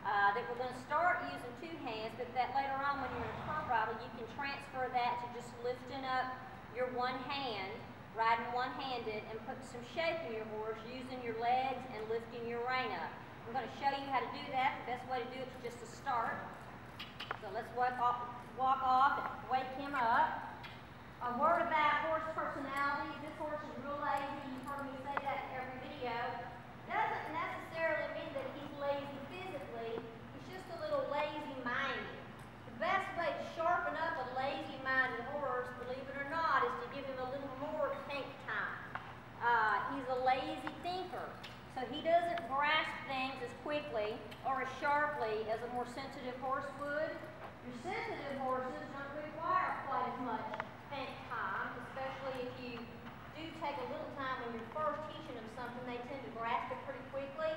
that we're going to start using two hands, but that later on when you're in a turn bridle, you can transfer that to just lifting up your one hand, riding one-handed, and putting some shape in your horse using your legs and lifting your rein up. I'm going to show you how to do that. The best way to do it is just to start. So let's walk off and wake him up. A word about horse personality. This horse is real lazy. You've heard me say that in every video. Doesn't necessarily mean that he's lazy physically. He's just a little lazy-minded. The best way to sharpen up a lazy-minded horse, believe it or not, is to give him a little more think time. He's a lazy thinker, so he doesn't grasp things as quickly or as sharply as a more sensitive horse would. Your sensitive horses don't require quite as much think time, especially if you do take a little time when you're first teaching them something. They tend to grasp it pretty quickly.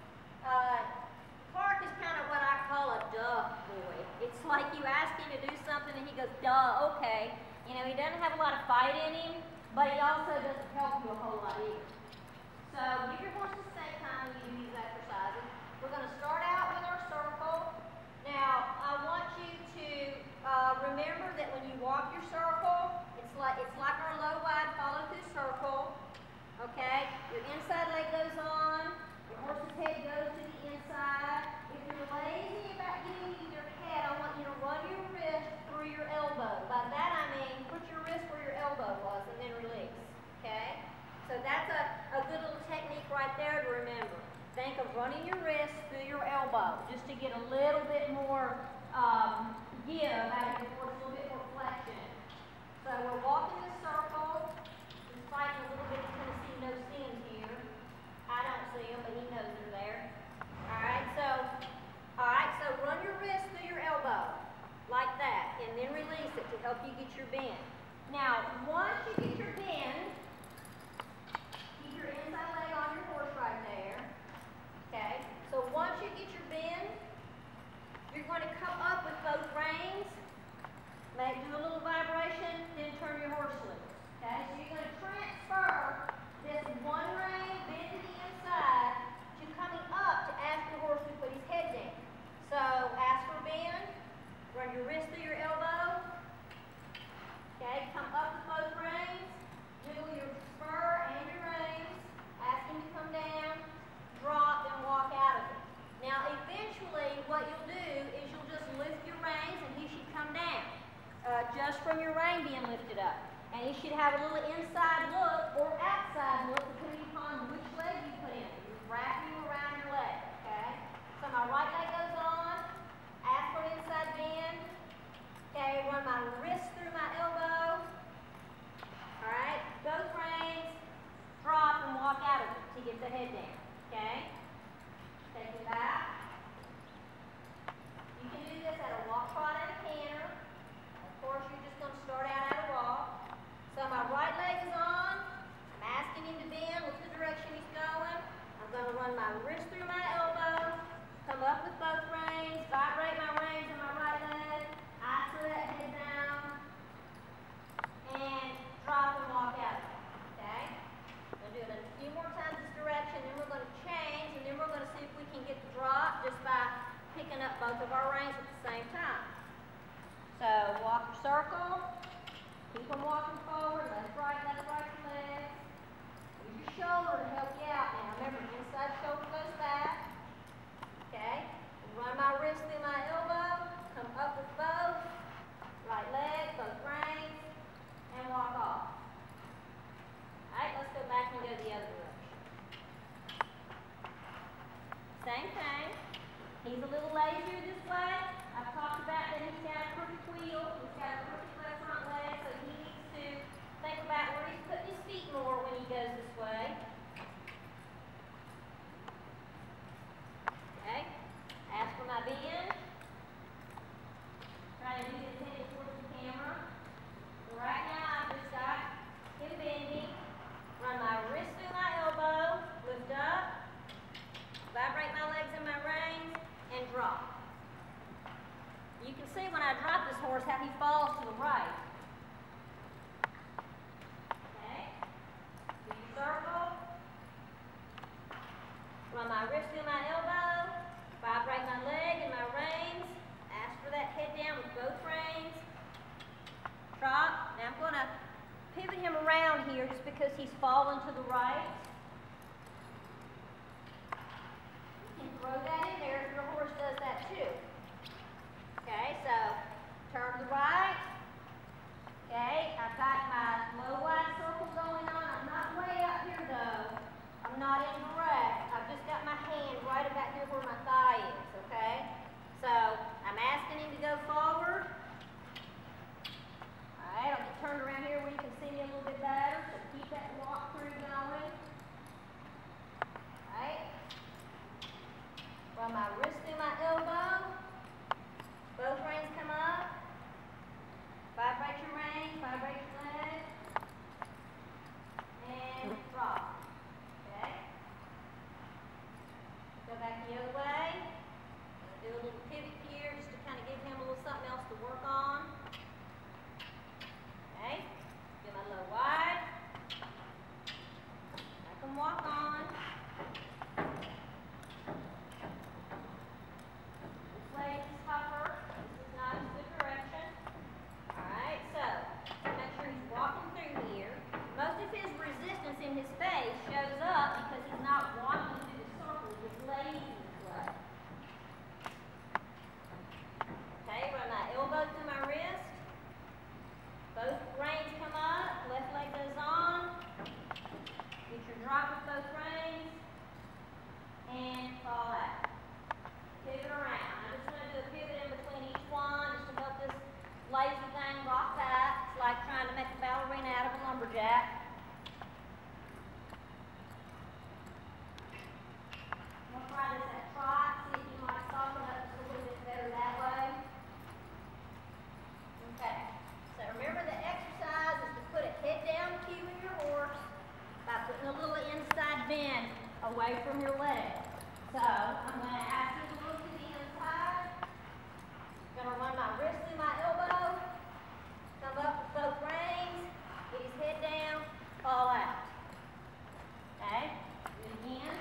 Clark is kind of what I call a duh boy. It's like you ask him to do something and he goes, duh, okay. You know, he doesn't have a lot of fight in him, but he also doesn't help you a whole lot either. So give your horses think time when you do these exercises. We're going to start out with our circle. Now, I want you to remember that when you walk your circle, it's like our low wide follow through circle. Okay? Your inside leg goes on, your horse's head goes to the inside. If you're lazy about getting to your head, I want you to run your wrist through your elbow. By that I mean put your wrist where your elbow was and then release. Okay? So that's a good little technique right there to remember. Think of running your wrist through your elbow just to get a little bit more give out of your horse, a little bit more flexion. So we're walking this circle, just fighting a little bit of Tennessee no stems here. I don't see them, but he knows they're there. Alright, so run your wrist through your elbow, like that, and then release it to help you get your bend. Now, once you get your bend, keep your inside leg on your horse right there. Okay, so once you get your bend, you're going to come up with both reins, do a little vibration, then turn your horse loose. Okay, so you're going to transfer this one rein, bend to the inside, to coming up to ask your horse to put his head down. So ask for bend, run your wrist through your elbow. Okay, come up with both reins, wiggle your spur and your reins, ask him to come down, drop, and walk out of it. Now, eventually, what you'll do is you'll just lift your reins and he should come down, just from your rein being lifted up. And he should have a little inside look or outside look, depending upon which leg you put in. You're wrapping around your leg, okay? So my right leg goes on, ask for an inside bend. Okay, run my wrist through my elbow. All right, both reins, drop and walk out of it to get the head down, okay? Take it back. You can do this at a walk, trot, and a canter. Of course, you're just going to start out at a walk. So my right leg is on. I'm asking him to bend. Look the direction he's going. I'm going to run my wrist through my elbow. Come up with both reins. Vibrate my reins in my right leg. Isolate that head down. And drop and walk out. Okay? We'll do it a few more times this direction. Then we're going to change. And then we're going to see if we can get the drop just by picking up both of our reins at the same time. So walk your circle. Keep them walking forward. Left, right your legs. Use your shoulder to help you out now. Remember, inside shoulder goes back. Okay? Run my wrist through my elbow. Come up with both. Right leg, both reins. And walk off. Alright, let's go back and go the other direction. Same thing. He's a little lazier this way. I've talked about that he's got a perfect wheel. He's got a perfect left front leg, so he needs to think about where he's putting his feet more when he goes this way. Okay. Ask for my bend. Try to do this headed towards the camera. So right now I've just got him bending. Run my wrist through my elbow. Lift up. Vibrate my legs and my reins. And drop. You can see when I drop this horse how he falls to the right. Okay? Do your circle. falling to the right. You can throw that in there if your horse does that too. Okay, so turn to the right. Okay, I've got my low wide circle going on. I'm not way up here though. I'm not indirect. I've just got my hand right about here where my thigh is, okay? So I'm asking him to go forward. All right, I'll get turned around here where you can see me a little bit better. So keep that walk through going. All right. Run my wrist through my elbow. Both reins come up. Vibrate your reins, vibrate your leg. And drop. Okay? Go back the other way. Do a little pivot here just to kind of give him a little something else to work on. Okay? Do my low wide. I can walk on. This leg is tougher. This is not a good direction. Alright, so make sure he's walking through here. Most of his resistance in his face shows up because he's not walking through the circle. He's lazy this way. Okay, run my elbow through my wrist. Both reins come up. Left leg goes on. Get your drop with both reins. And fall out. Pivot around. I'm just going to do a pivot in between each one just to help this lazy thing rock back. It's like trying to make a ballerina out of a lumberjack. We'll try this at trot. See if you might soften up just a little bit better that way. Okay. So remember the exercise is to put a head down cue in your horse by putting a little inside bend away from your leg. So I'm going to ask you to look to the inside. I'm going to run my wrist through my elbow. Come up with both reins. Get his head down. Fall out. Okay? Do it again.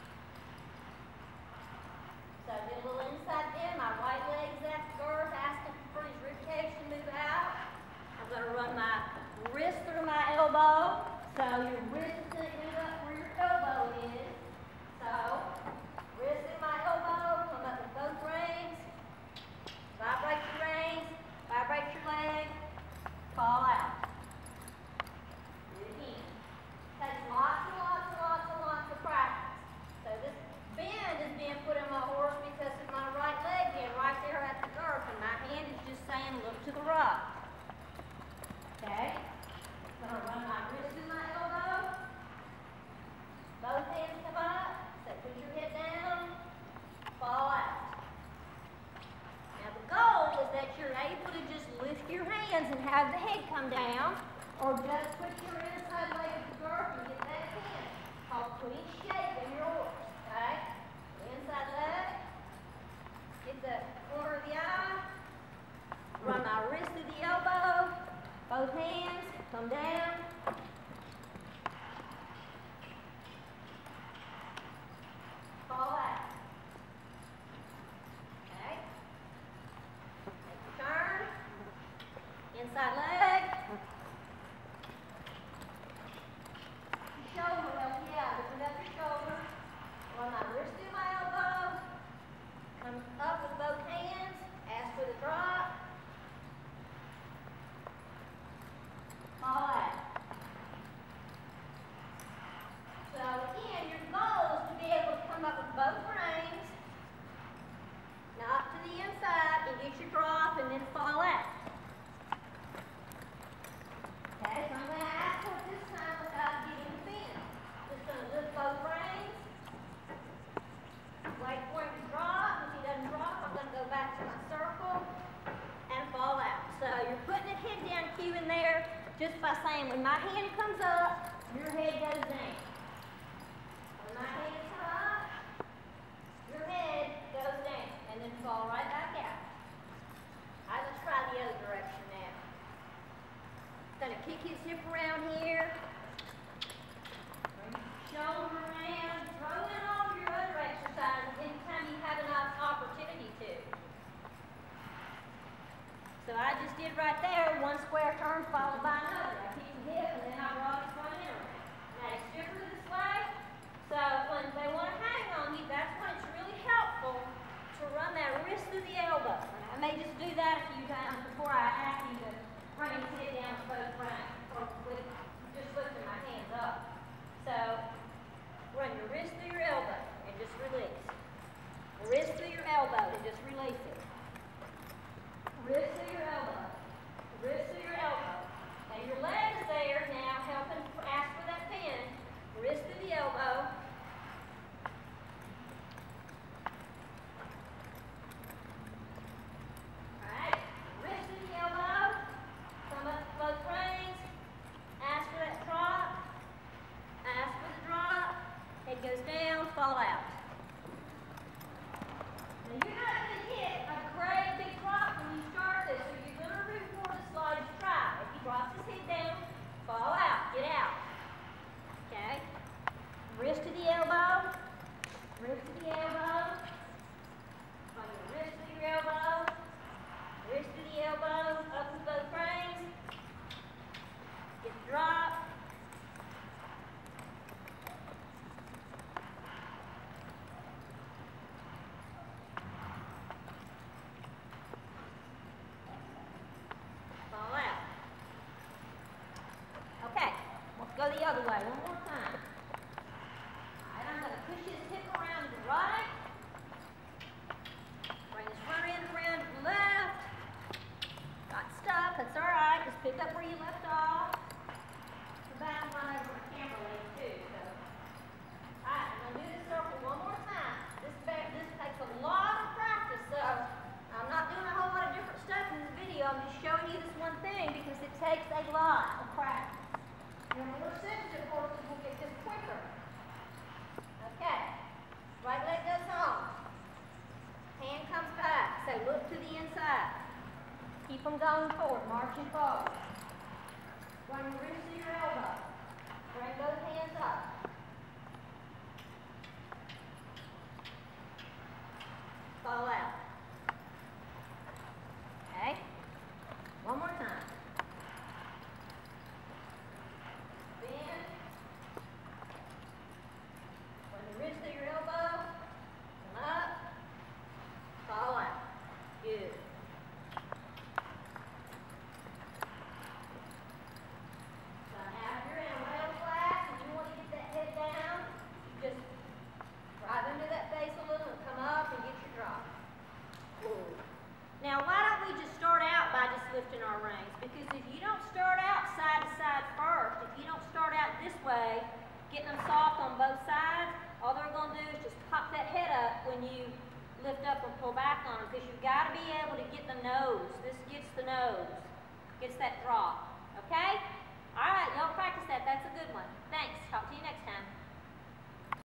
So do a little inside bend. My right leg's at the girth, asking for his rib cage to move out. I'm going to run my wrist through my elbow. So your wrist is going to end up where your elbow is. So wrist through my elbow. Come up with both reins. Vibrate your reins. Vibrate your leg. Fall out. Do it again. Takes lots and lots and lots and lots of practice. So this bend is being put in my horse because of my right leg being right there at the girth, and my hand is just saying look to the right. Okay? I'm going to run my wrist through my elbow. Both hands come up. So put your head down. Fall out. Now the goal is that you're able to just lift your hands and have the head come down, or just put your inside leg at the girth and get that hand. Called putting shape in your horse. Okay? Inside leg. Get the corner of the eye. Run my wrist through the elbow. Both hands come down. Fall out. Okay? Take your turn. Inside leg. Shoulder up, yeah, lift up your shoulder. Run my wrist through my elbow. Come up with both hands. Ask for the drop. Fall out. So again, your goal is to be able to come up with both reins, knock to the inside, and get your drop, and then fall out. Okay, so I'm going to ask for it this time without getting the bend. Just going to lift both reins, wait for him to drop. If he doesn't drop, I'm going to go back to my circle and fall out. So you're putting a head down cue in there just by saying when my hand comes up, your head goes down. When my hand is up, your head goes down, and then fall right back out. I just try the other direction now. Going to kick his hip around here. Bring your shoulder around. Throw in all your other exercises anytime you have an opportunity to. So I just did right there, one square turn followed by another. I kicked the hip and then I brought his front end around. Now wrist through the elbow. And I may just do that a few times before I ask you to bring and sit down with both reins, or with just lifting my hands up. So run your wrist through your elbow and just release. Wrist through your elbow and just release it. Wrist through your elbow. Wrist through your elbow. And your leg is there now helping ask for that pin. Wrist through the elbow. Alright, wrist through the elbow. Come up to both reins. Ask for that drop. Ask for the drop. Head goes down, fall out. Now you're not going to hit a great big drop when you start this, so you're going to root for the slide stride. If he drops his head down, fall out, get out. Okay? Wrist to the elbow. Wrist to the elbow. Run your wrist to your elbow. Wrist to the elbow. Up with both frames. Get the drop. Fall out. Okay, let's go the other way one more time. Alright, I'm going to push his hip around to the right. Bring his front end around to the left. Got stuck, that's alright. Just pick up where you left off. The back and run over the camera leg too. So. Alright, I'm going to do this circle one more time. This takes a lot of practice, so I'm not doing a whole lot of different stuff in this video. I'm just showing you this one thing because it takes a lot of practice. The more sensitive horses will get this quicker. Okay. Right leg goes on. Hand comes back. Say, look to the inside. Keep them going forward, marching forward. Run your wrist to your elbow. Bring both hands up. Fall out. Okay? One more time. Bend. Run your wrist to your elbow. Come up. Fall out. Good. So now if you're in a rail class and you want to get that head down, you just drive into that face a little and come up and get your drop. Ooh. Now, why don't we just start out by just lifting our reins? Because if you don't start out side to side first, if you don't start out this way, getting them soft on both sides, all they're going to do is just pop that head up when you lift up and pull back on them. Because you've got to be able to get the nose. This gets the nose. Gets that drop. Okay? All right, y'all practice that. That's a good one. Thanks. Talk to you next time.